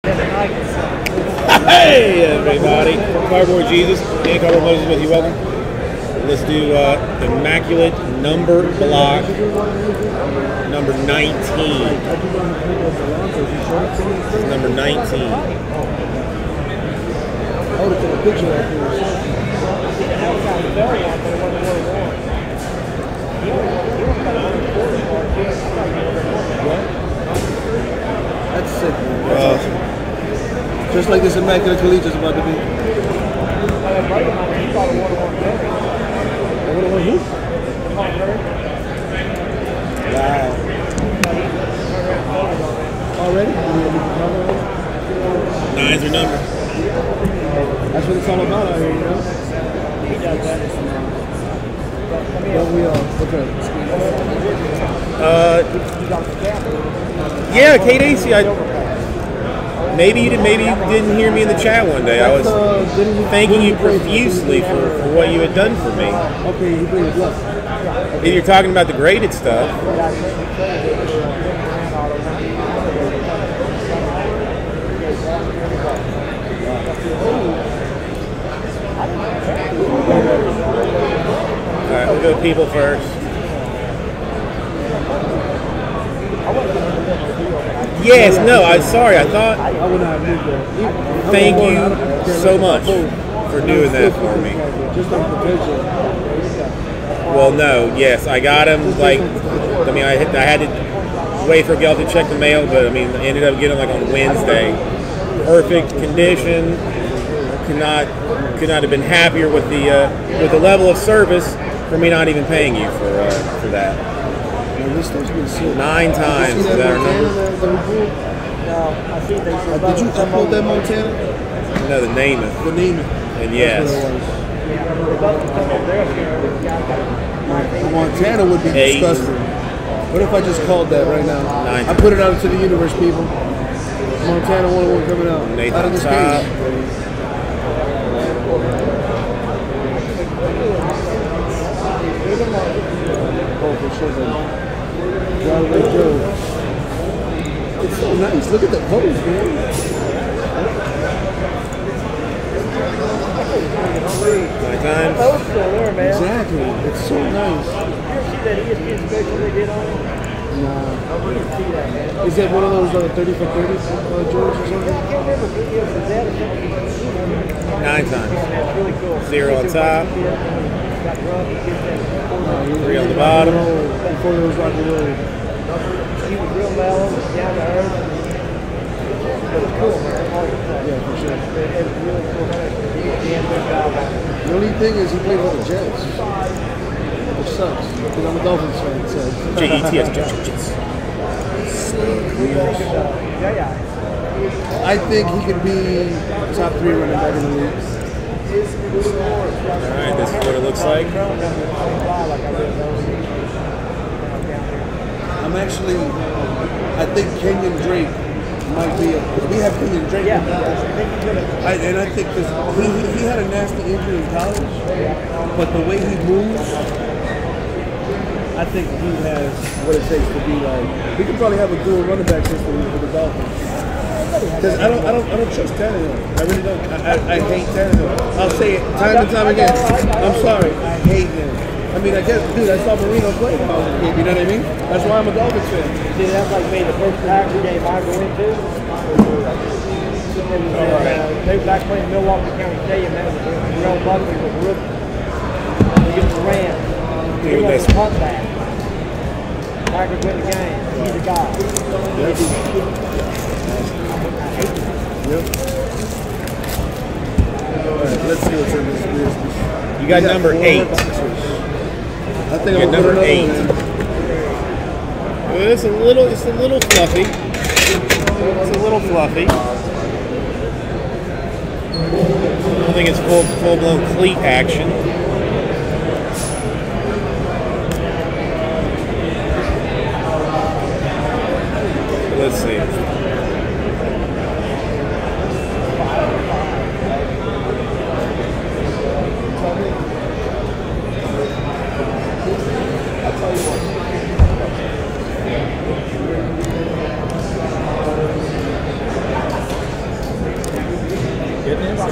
Hey everybody, Cardboard Jesus and Cardboard Moses with you. Welcome. Let's do Immaculate Number Block number 19. This is number 19. I would have took a picture of that thing. That's sick, man. Just like this Immaculate Collegiate is about to be. Who? Wow. Already? Nines are number. That's what it's all about out here, you know? He does that. Don't we all? Okay. Yeah, KDC, maybe you didn't hear me in the chat one day. I was thanking you profusely for what you had done for me. Okay, you bring it up. If you're talking about the graded stuff. Alright, we'll go people first. Yes, no, I'm sorry. I thought. Thank you so much for doing that for me. Well, no, yes, I got him. Like, I mean, I had to wait for Gel to check the mail, but I mean, I ended up getting like on Wednesday. Perfect condition. Could not have been happier with the level of service for me not even paying you for that. 9 times is that our number? Did you upload that Montana? No, the name it. The name it. And yes. Montana would be 8. disgusting. What if I just called that right now? 9. I put it out into the universe, people. Montana 101 coming out. Nathan Out of this cage. Oh, for sure, baby. It's so nice. Look at the pose, man. 9 times. Exactly. It's so nice. Nah. Is that one of those 30 for 30 George or something? 9 times. 0 on top. 3 on the bottom. Before there was rock and roll. He was real mellow, down to earth. It was cool, man. Yeah, for sure. It was really cool. The only thing is he played all the Jets. Which sucks. Because I'm a Dolphins fan, so. Jets, Jets. I think he could be top 3 running back in the league. Alright, this is what it looks like. I'm actually, I think Kenyon Drake might be we have Kenyon Drake. Yeah. And I think this, he had a nasty injury in college, but the way he moves, I think he has what it takes to be like, we could probably have a dual running back system for the Dolphins. Because I don't trust Tannehill. I really don't. I hate Tannehill. I'll say it time and time again. I'm sorry. I hate him. I mean, I guess, dude, I saw Marino play when I was a kid. You know what I mean? That's why I'm a Dolphins fan. See, that's like me, the first Packer game I go into. They were back playing Milwaukee County Stadium. That was Terrell Buckley was a rookie. Against the Rams. He was a punt back. Packers win the game. He's a guy. Yep. Alright, let's see what's in this business. You got number 8. I think I'm number 8. One. Well, it's a little fluffy. It's a little fluffy. I don't think it's full-blown cleat action. Let's see.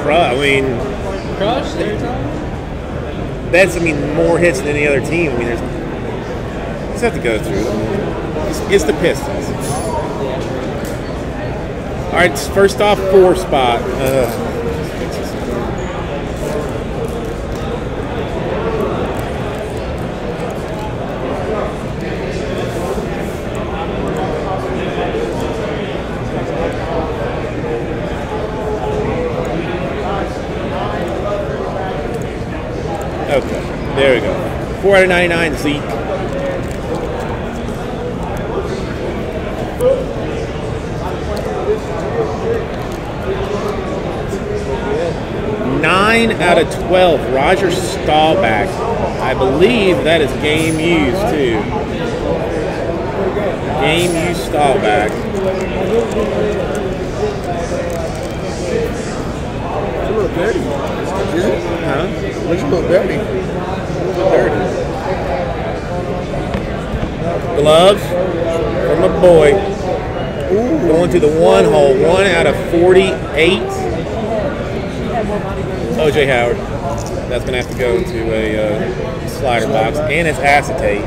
I mean, Crush every time. that's more hits than any other team. I mean, there's just have to go through. It's the Pistons. All right, first off, 4 spot. Okay, there we go. 4 out of 99, Zeke. Nine out of 12, Roger Staubach. I believe that is game used too. Game used Staubach. It's a little dirty. Is it? Huh? Looks a little dirty. A little dirty. Gloves from my boy. Ooh. Going to the 1 hole. 1 out of 48. OJ Howard. That's going to have to go to a slider box. And it's acetate.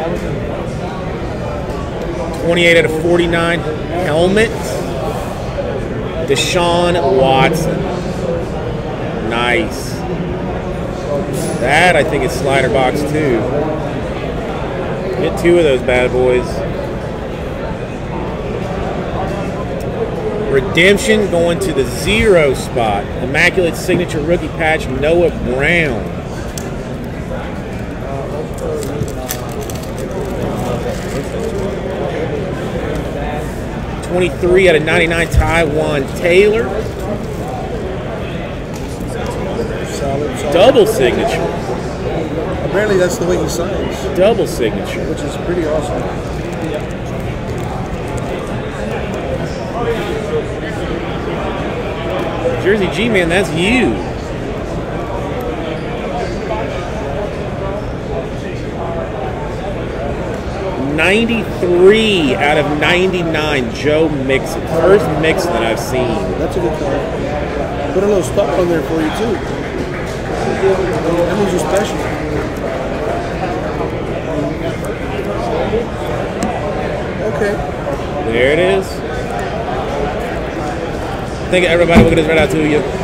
28 out of 49. Helmet. Deshaun Watson. Nice. That, I think, is slider box too. Get 2 of those bad boys. Redemption going to the 0 spot. Immaculate signature rookie patch, Noah Brown. .23 out of 99, Taiwan Taylor. Solid. Double signature. Apparently that's the way he signs, Double signature. which is pretty awesome. Jersey G-Man, that's you. .93 out of 99, Joe Mixon. First Mixon that I've seen. That's a good card. Put a little stuff on there for you too. That means you're special. Okay. There it is. Thank you, everybody. We'll get this right out to you.